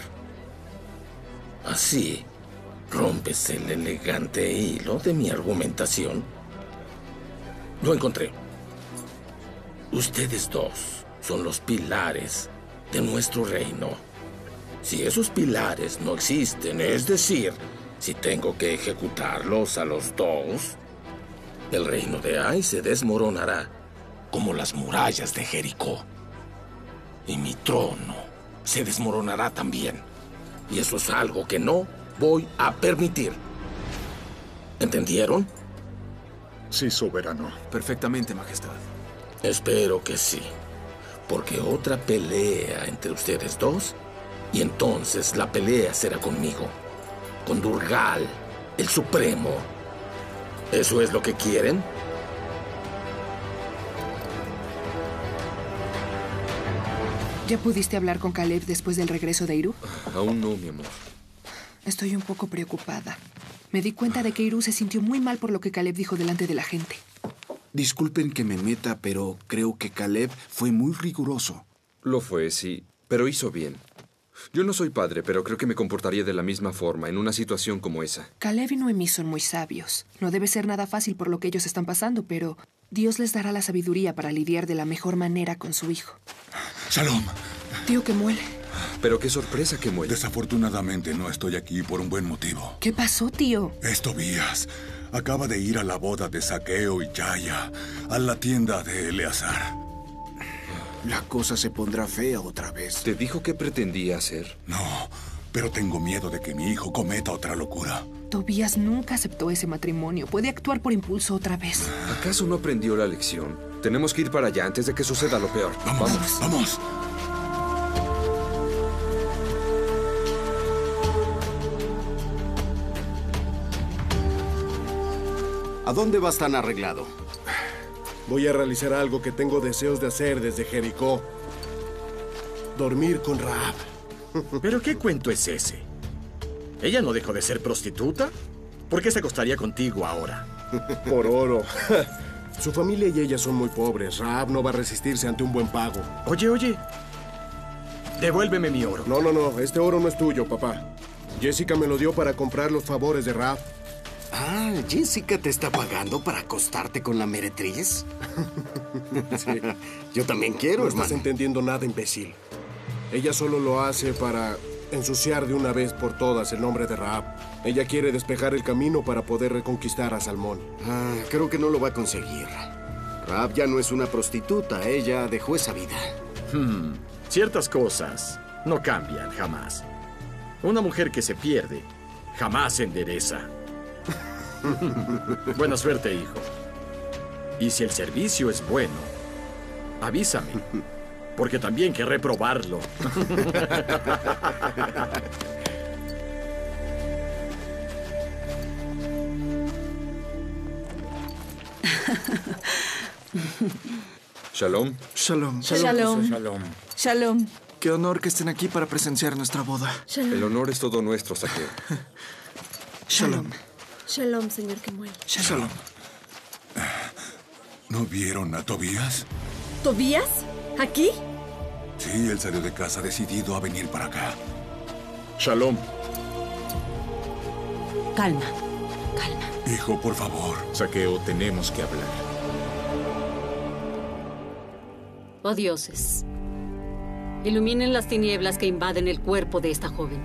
Así, rompes el elegante hilo de mi argumentación. Lo encontré. Ustedes dos son los pilares de nuestro reino. Si esos pilares no existen, es decir, si tengo que ejecutarlos a los dos, el reino de Ai se desmoronará como las murallas de Jericó. Y mi trono se desmoronará también. Y eso es algo que no voy a permitir. ¿Entendieron? Sí, soberano. Perfectamente, Majestad. Espero que sí. Porque otra pelea entre ustedes dos, y entonces la pelea será conmigo. Con Durgal, el Supremo. ¿Eso es lo que quieren? ¿Ya pudiste hablar con Caleb después del regreso de Iru? Aún no, mi amor. Estoy un poco preocupada. Me di cuenta de que Iru se sintió muy mal por lo que Caleb dijo delante de la gente. Disculpen que me meta, pero creo que Caleb fue muy riguroso. Lo fue, sí, pero hizo bien. Yo no soy padre, pero creo que me comportaría de la misma forma en una situación como esa. Caleb y Noemí son muy sabios. No debe ser nada fácil por lo que ellos están pasando, pero Dios les dará la sabiduría para lidiar de la mejor manera con su hijo. Shalom. Tío Kemuel. Pero qué sorpresa, Kemuel. Desafortunadamente no estoy aquí por un buen motivo. ¿Qué pasó, tío? Es Tobías. Acaba de ir a la boda de Saqueo y Chaya, a la tienda de Eleazar. La cosa se pondrá fea otra vez. ¿Te dijo qué pretendía hacer? No, pero tengo miedo de que mi hijo cometa otra locura. Tobías nunca aceptó ese matrimonio. Puede actuar por impulso otra vez. ¿Acaso no aprendió la lección? Tenemos que ir para allá antes de que suceda lo peor. Vamos, vamos. vamos. ¿A dónde vas tan arreglado? Voy a realizar algo que tengo deseos de hacer desde Jericó. Dormir con Rahab. ¿Pero qué cuento es ese? ¿Ella no dejó de ser prostituta? ¿Por qué se acostaría contigo ahora? Por oro. Su familia y ella son muy pobres. Rahab no va a resistirse ante un buen pago. Oye, oye. Devuélveme mi oro. No, no, no. Este oro no es tuyo, papá. Jessica me lo dio para comprar los favores de Raab. Ah, ¿Jessica te está pagando para acostarte con la meretriz? Sí. Yo también quiero, No hermano. estás entendiendo nada, imbécil. Ella solo lo hace para ensuciar de una vez por todas el nombre de Raab. Ella quiere despejar el camino para poder reconquistar a Salmón. Ah, creo que no lo va a conseguir. Raab ya no es una prostituta. Ella dejó esa vida. Hmm, ciertas cosas no cambian jamás. Una mujer que se pierde jamás se endereza. Buena suerte, hijo. Y si el servicio es bueno, avísame, porque también querré probarlo. Shalom. Shalom. Shalom. Shalom. Shalom. Qué honor que estén aquí para presenciar nuestra boda. El honor es todo nuestro, Saqueo. Shalom. Shalom, señor Kemuel. Shalom. ¿No vieron a Tobías? ¿Tobías? ¿Aquí? Sí, él salió de casa decidido a venir para acá. Shalom. Calma. Hijo, por favor. Saqueo, tenemos que hablar. Oh dioses, iluminen las tinieblas que invaden el cuerpo de esta joven.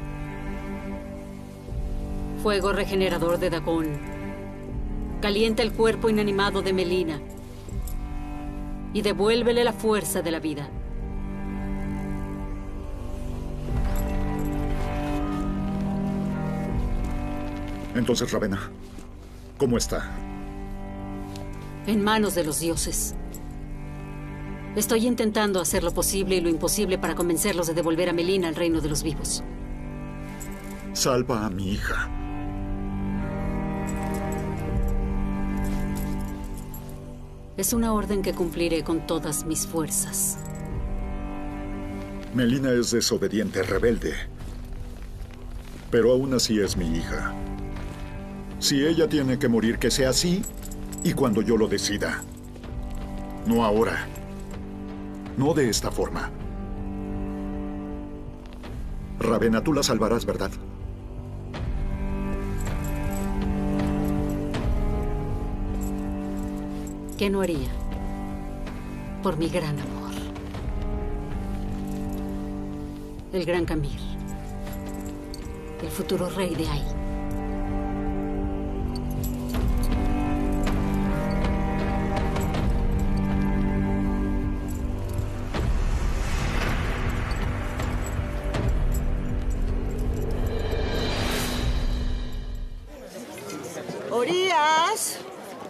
Fuego regenerador de Dagón, calienta el cuerpo inanimado de Melina y devuélvele la fuerza de la vida. Entonces, Ravenna, ¿cómo está? En manos de los dioses. Estoy intentando hacer lo posible y lo imposible para convencerlos de devolver a Melina al reino de los vivos. Salva a mi hija. Es una orden que cumpliré con todas mis fuerzas. Melina es desobediente, rebelde. Pero aún así es mi hija. Si ella tiene que morir, que sea así y cuando yo lo decida. No ahora. No de esta forma. Ravenna, tú la salvarás, ¿verdad? ¿Qué no haría por mi gran amor? El gran Camir, el futuro rey de Ai. ¡Orías!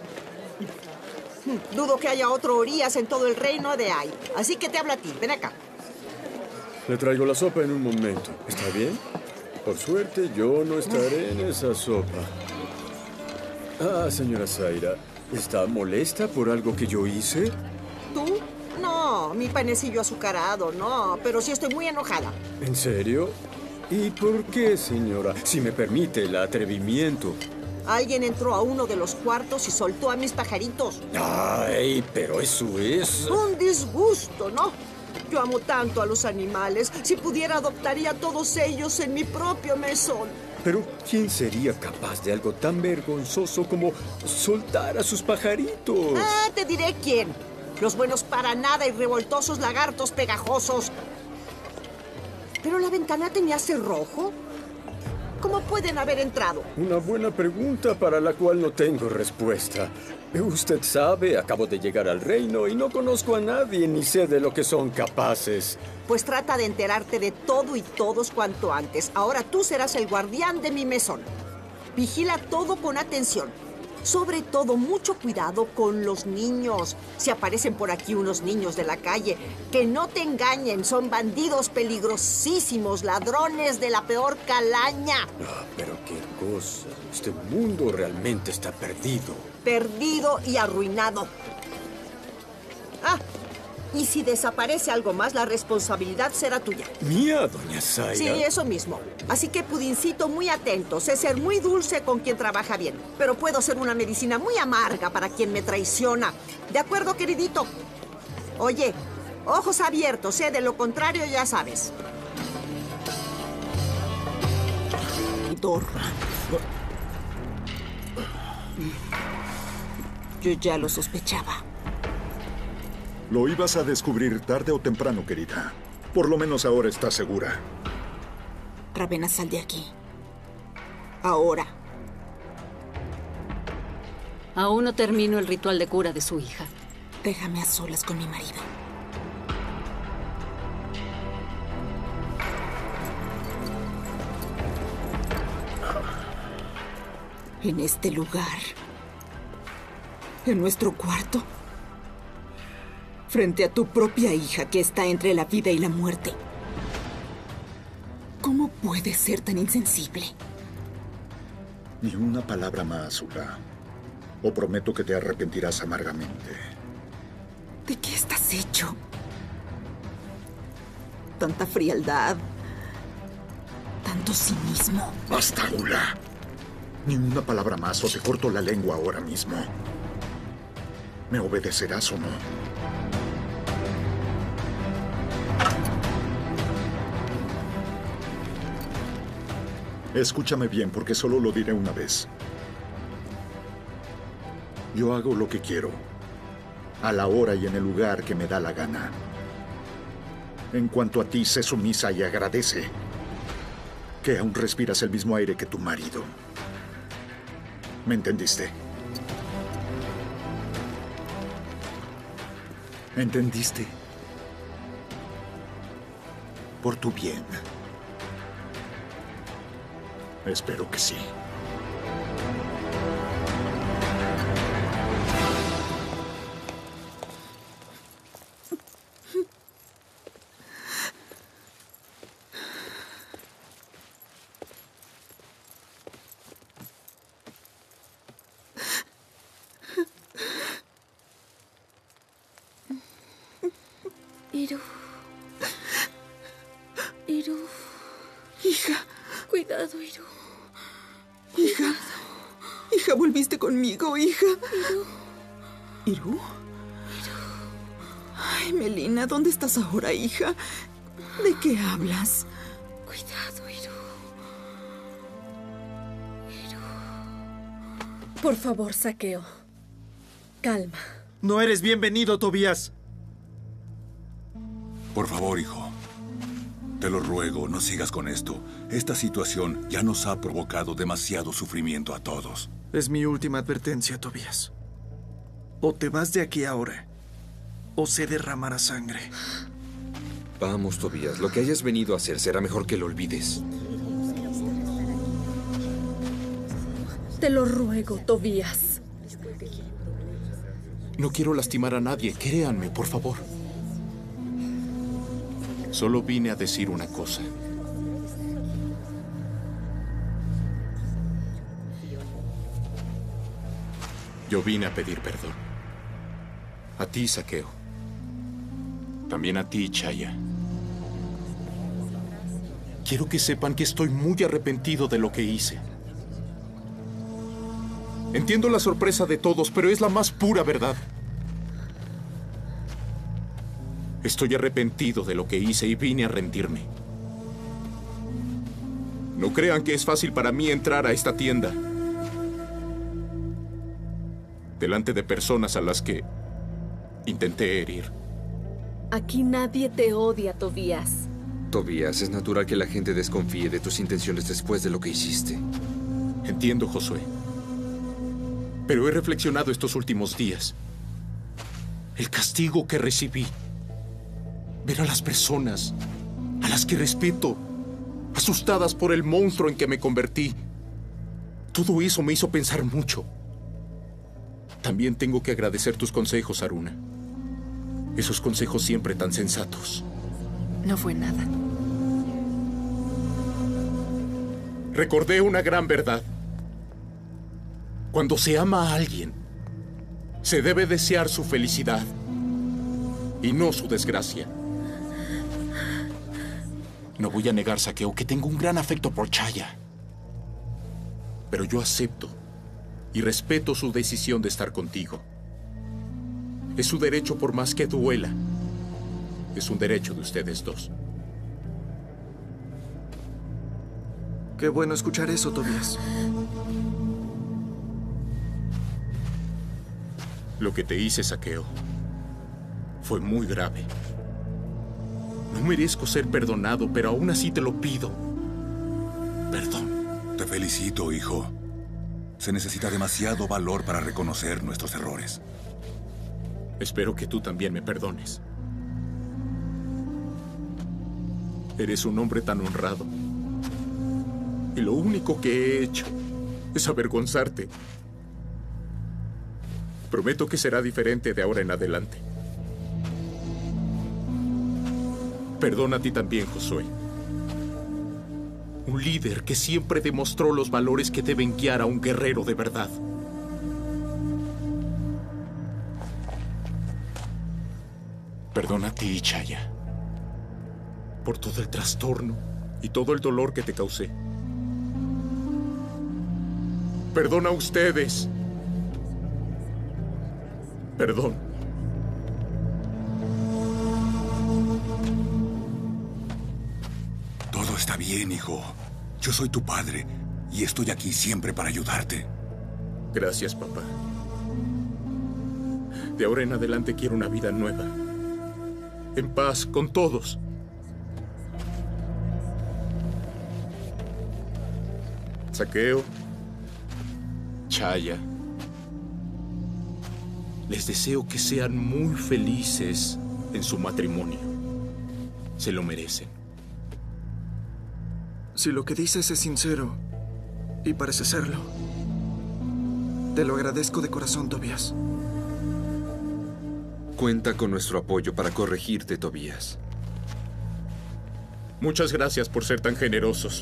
Dudo que haya otro Orías en todo el reino de Ai. Así que te hablo a ti. Ven acá. Le traigo la sopa en un momento. ¿Está bien? Por suerte, yo no estaré en esa sopa. Ah, señora Zaira, ¿está molesta por algo que yo hice? ¿Tú? No, mi panecillo azucarado, no. Pero sí estoy muy enojada. ¿En serio? ¿Y por qué, señora? Si me permite el atrevimiento. Alguien entró a uno de los cuartos y soltó a mis pajaritos. Ay, pero eso es... Un disgusto, ¿no? Yo amo tanto a los animales. Si pudiera, adoptaría a todos ellos en mi propio mesón. Pero ¿quién sería capaz de algo tan vergonzoso como soltar a sus pajaritos? Ah, te diré quién. Los buenos para nada y revoltosos lagartos pegajosos. ¿Pero la ventana tenía cerrojo? ¿Cómo pueden haber entrado? Una buena pregunta para la cual no tengo respuesta. Usted sabe, acabo de llegar al reino y no conozco a nadie ni sé de lo que son capaces. Pues trata de enterarte de todo y todos cuanto antes. Ahora tú serás el guardián de mi mesón. Vigila todo con atención. Sobre todo, mucho cuidado con los niños. Si aparecen por aquí unos niños de la calle, que no te engañen. Son bandidos peligrosísimos, ladrones de la peor calaña. Ah, pero qué cosa. Este mundo realmente está perdido. Perdido y arruinado. Ah, y si desaparece algo más, la responsabilidad será tuya. ¿Mía, doña Zaira? Sí, eso mismo. Así que, Pudincito, muy atento. Sé ser muy dulce con quien trabaja bien, pero puedo ser una medicina muy amarga para quien me traiciona. ¿De acuerdo, queridito? Oye, ojos abiertos, ¿eh? De lo contrario, ya sabes. traidor. Yo ya lo sospechaba. Lo ibas a descubrir tarde o temprano, querida. Por lo menos ahora estás segura. Ravenna, sal de aquí. Ahora. Aún no termino el ritual de cura de su hija. Déjame a solas con mi marido. En este lugar, en nuestro cuarto, frente a tu propia hija que está entre la vida y la muerte. ¿Cómo puedes ser tan insensible? Ni una palabra más, Ula. O prometo que te arrepentirás amargamente. ¿De qué estás hecho? Tanta frialdad, tanto cinismo. ¡Basta, Ula! Ni una palabra más o te corto la lengua ahora mismo. ¿Me obedecerás o no? Escúchame bien, porque solo lo diré una vez. Yo hago lo que quiero, a la hora y en el lugar que me da la gana. En cuanto a ti, sé sumisa y agradece que aún respiras el mismo aire que tu marido. ¿Me entendiste? ¿Entendiste? Por tu bien. Espero que sí. Iru. Iru. Hija. Cuidado, Iru. Hija. Hija, volviste conmigo, hija. Iru. ¿Iru? Ay, Melina, ¿dónde estás ahora, hija? ¿De qué hablas? Cuidado, Iru. Iru. Por favor, Saqueo. Calma. No eres bienvenido, Tobías. Por favor, hijo. Te lo ruego, no sigas con esto. Esta situación ya nos ha provocado demasiado sufrimiento a todos. Es mi última advertencia, Tobías. O te vas de aquí ahora, o se derramará sangre. Vamos, Tobías. Lo que hayas venido a hacer será mejor que lo olvides. Te lo ruego, Tobías. No quiero lastimar a nadie. Créanme, por favor. Solo vine a decir una cosa. Yo vine a pedir perdón. A ti, Saqueo. También a ti, Chaya. Quiero que sepan que estoy muy arrepentido de lo que hice. Entiendo la sorpresa de todos, pero es la más pura verdad. Estoy arrepentido de lo que hice y vine a rendirme. No crean que es fácil para mí entrar a esta tienda delante de personas a las que intenté herir. Aquí nadie te odia, Tobías. Tobías, es natural que la gente desconfíe de tus intenciones después de lo que hiciste. Entiendo, Josué. Pero he reflexionado estos últimos días. El castigo que recibí. Ver a las personas, a las que respeto, asustadas por el monstruo en que me convertí. Todo eso me hizo pensar mucho. También tengo que agradecer tus consejos, Aruna. Esos consejos siempre tan sensatos. No fue nada. Recordé una gran verdad. Cuando se ama a alguien, se debe desear su felicidad y no su desgracia. No voy a negar, Saqueo, que tengo un gran afecto por Chaya. Pero yo acepto y respeto su decisión de estar contigo. Es su derecho por más que duela. Es un derecho de ustedes dos. Qué bueno escuchar eso, Tobías. Lo que te hice, Saqueo, fue muy grave. No merezco ser perdonado, pero aún así te lo pido. Perdón. Te felicito, hijo. Se necesita demasiado valor para reconocer nuestros errores. Espero que tú también me perdones. Eres un hombre tan honrado. Y lo único que he hecho es avergonzarte. Prometo que será diferente de ahora en adelante. Perdona a ti también, Josué. Un líder que siempre demostró los valores que deben guiar a un guerrero de verdad. Perdona a ti, Chaya, por todo el trastorno y todo el dolor que te causé. Perdona a ustedes. Perdón. Todo está bien, hijo. Yo soy tu padre y estoy aquí siempre para ayudarte. Gracias, papá. De ahora en adelante quiero una vida nueva. En paz con todos. Saqueo, Chaya, les deseo que sean muy felices en su matrimonio. Se lo merecen. Si lo que dices es sincero, y parece serlo, te lo agradezco de corazón, Tobías. Cuenta con nuestro apoyo para corregirte, Tobías. Muchas gracias por ser tan generosos.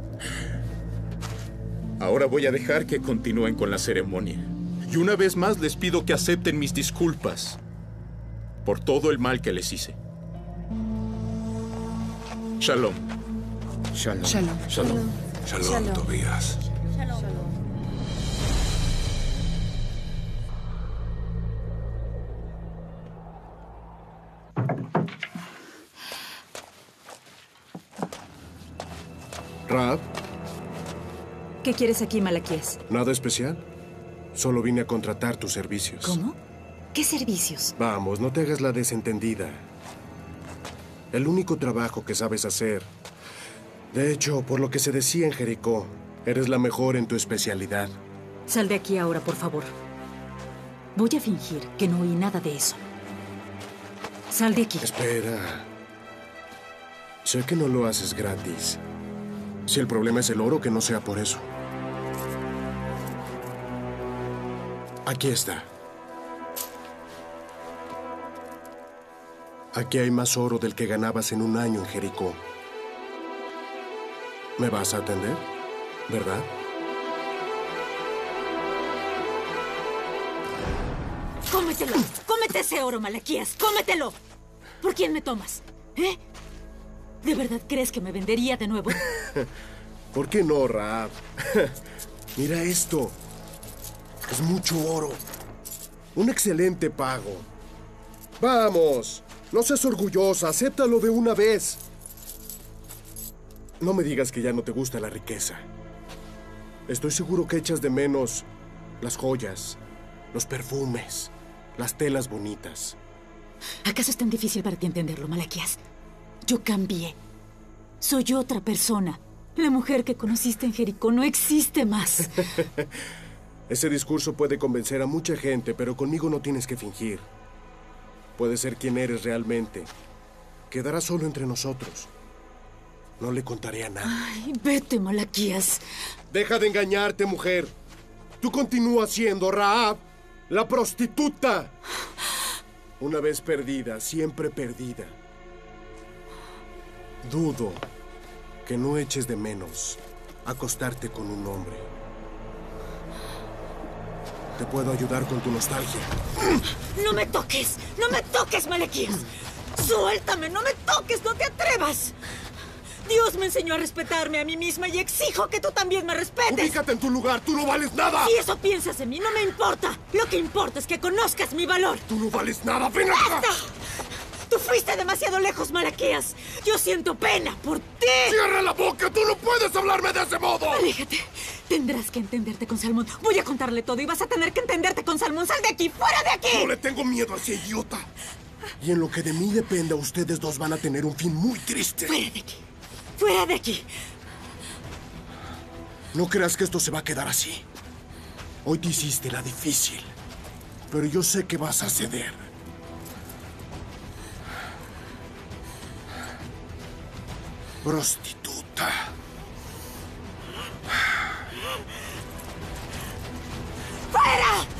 Ahora voy a dejar que continúen con la ceremonia. Y una vez más les pido que acepten mis disculpas por todo el mal que les hice. Shalom. Shalom. Shalom. Shalom, Shalom, Shalom. Tobías. Raab, ¿Qué quieres aquí, Malaquías? nada especial. Solo vine a contratar tus servicios. ¿Cómo? ¿Qué servicios? Vamos, no te hagas la desentendida. El único trabajo que sabes hacer. De hecho, por lo que se decía en Jericó, eres la mejor en tu especialidad. Sal de aquí ahora, por favor. Voy a fingir que no oí nada de eso. Sal de aquí. Espera. Sé que no lo haces gratis. Si el problema es el oro, que no sea por eso. Aquí está. Aquí hay más oro del que ganabas en un año en Jericó. ¿Me vas a atender? ¿Verdad? ¡Cómetelo! ¡Cómete ese oro, Malaquías! ¡Cómetelo! ¿Por quién me tomas? ¿Eh? ¿De verdad crees que me vendería de nuevo? ¿Por qué no, Raab? Mira esto. Es mucho oro. Un excelente pago. ¡Vamos! No seas orgullosa. Acéptalo de una vez. No me digas que ya no te gusta la riqueza. Estoy seguro que echas de menos las joyas, los perfumes, las telas bonitas. ¿Acaso es tan difícil para ti entenderlo, Malaquías? Yo cambié. Soy otra persona. La mujer que conociste en Jericó no existe más. Ese discurso puede convencer a mucha gente, pero conmigo no tienes que fingir. Puedes ser quien eres realmente. Quedará solo entre nosotros. No le contaré a nadie. Ay, vete, Malaquías. Deja de engañarte, mujer. Tú continúas siendo Raab, la prostituta. Una vez perdida, siempre perdida. Dudo que no eches de menos acostarte con un hombre. Te puedo ayudar con tu nostalgia. ¡No me toques! ¡No me toques, Malaquías! ¡Suéltame! ¡No me toques! ¡No te atrevas! Dios me enseñó a respetarme a mí misma y exijo que tú también me respetes. Ubícate en tu lugar, tú no vales nada. Si eso piensas de mí, no me importa. Lo que importa es que conozcas mi valor. Tú no vales nada, ven acá. ¡Basta! Tú fuiste demasiado lejos, Malaquías. Yo siento pena por ti. ¡Cierra la boca! ¡Tú no puedes hablarme de ese modo! Aléjate. Tendrás que entenderte con Salmón. Voy a contarle todo y vas a tener que entenderte con Salmón. ¡Sal de aquí! ¡Fuera de aquí! No le tengo miedo a ese idiota. Y en lo que de mí dependa, ustedes dos van a tener un fin muy triste. ¡Fuera de aquí! ¡Fuera de aquí! No creas que esto se va a quedar así. Hoy te hiciste la difícil. Pero yo sé que vas a ceder. Prostituta. ¡Fuera!